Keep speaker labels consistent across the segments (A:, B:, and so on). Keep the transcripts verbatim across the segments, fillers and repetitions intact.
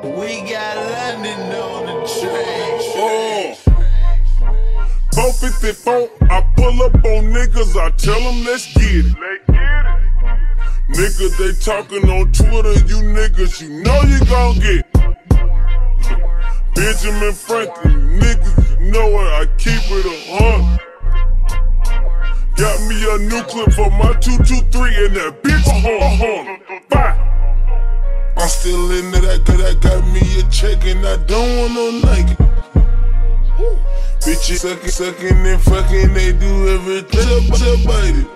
A: We got London on the train.
B: Oh. four fifty-four, I pull up on niggas, I tell them let's get it. Let's get it. Niggas, they talking on Twitter, you niggas, you know you gon' get it. Benjamin Franklin, niggas, you know it, I keep it a hundred. Got me a new clip for my two two three and that bitch a hundred. I'm still in there, that, that got me a check and I don't want no naked. Bitches sucking, sucking and fucking, they do everything to bite it.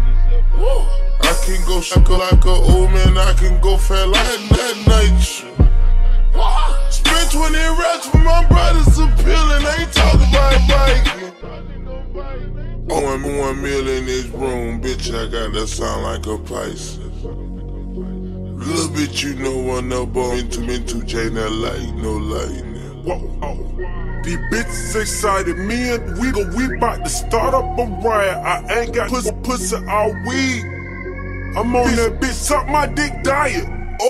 B: I can go sucker like a old man, I can go fat like that night. Spent twenty racks for my brothers appealing, ain't talking about biking. Oh, I'm one meal in this room, bitch, I got that sound like a Pisces. Little bit you know one up on into into J, that light, no light. Whoa, whoa. These bitches excited, me and we go, we bout to start up a riot. I ain't got pussy, pussy all week. I'm on that bitch, suck my dick diet. Oh,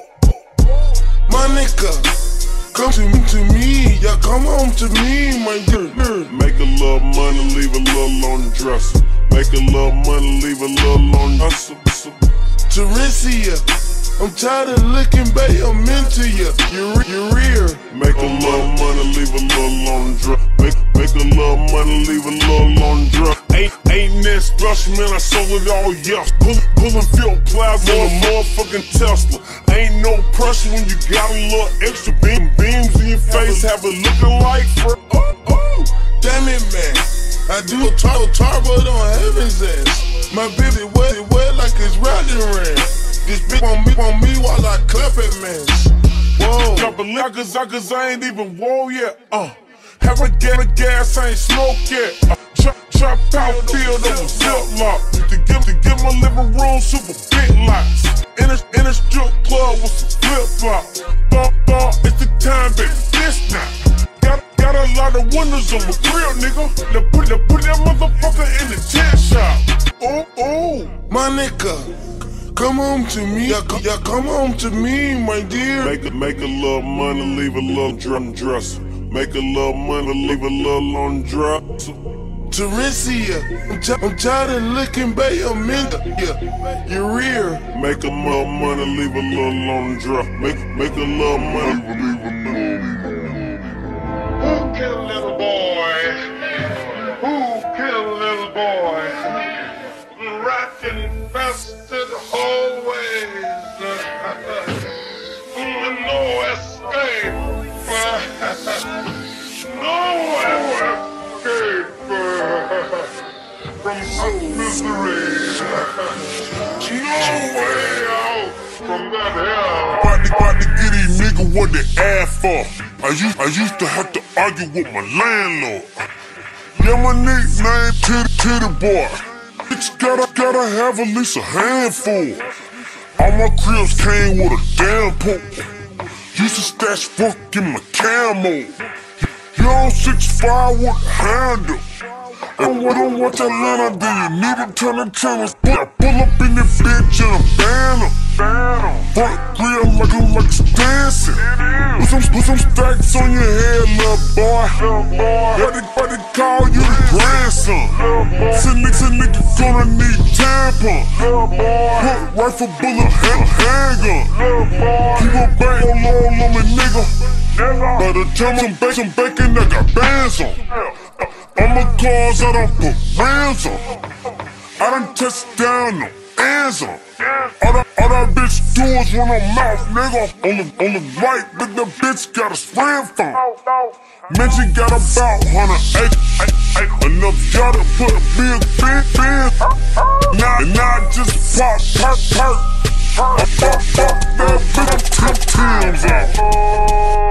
B: my nigga, come to me, to me, yeah, come home to me, my dear. Make a little money, leave a little on the dresser. Make a little money, leave a little on the hustle. Teresia, I'm tired of looking, babe, I'm into ya, your, your rear. Make a little money, leave a little on the drug. Make, make a little money, leave a little on the drug. Ain't, ain't that special, man, I sold it all, yeah. Pull, pullin' field plasma on a motherfucking Tesla. Ain't no pressure when you got a little extra beam, beams in your face, have it looking like for, oh, oh. Damn it, man, I do a tar turbo on heaven's ass. My baby wet, it wet like it's riding ran. This bitch on me, on me while I clap it, man. Whoa. Drop a lick, cause I, cause I ain't even whoa yet. Uh, have a get a gas, I ain't smoke yet. Uh, chop, chop out, field over ziplock. To give, to give my living room super big lots. In a, in a strip club with some flip flops. Thought, thought, it's the time, baby, this now. Got, got a lot of windows on my grill, nigga. Now put, now put that motherfucker in the tent shop. Oh, oh, my nigga. Come home to me, yeah, come, yeah, come home to me, my dear. Make a, make a little money, leave a little drum dresser. Make a little money, leave a little on dresser. Teresia, I'm, I'm tired of looking, babe, I'm into yeah, your rear. Make a little money, leave a little on dresser. Make, make a little money, leave a little.
C: Who killed little boy? Who killed little boy? Rat infested hallways, no escape, no escape from some misery, no way out from that hell.
B: About to, about to get these niggas what they ask for. I used, I used to have to argue with my landlord. Yeah, my nickname Titty Titty Boy. Bitch gotta, gotta have at least a handful. All my cribs came with a damn pool. Used to stash fuck in my camo. You on six five with a handle. And when I watch Atlanta, do you need to turn the channels? Pull up in the bitch in a banner. Front grill like a like it's dancing. Put some, put some stacks on your head, little boy. Everybody call you the grandson. Some niggas, nigga gonna need tampon. Put rifle bullet hand, handgun. Keep a bang on low on me, nigga. By the time I'm baking, some bacon, I got bands on. I'm a cause I don't put rands on. I done touched down no hands on. All that, all that bitch do is run her mouth, nigga. On the, on the right, but the bitch got a slam phone. Mention got about one hundred acres. Enough y'all to put a big, big, big. Now, and now I just pop, perk, perk. I pop, pop that bitch, I'm ten Tim's out.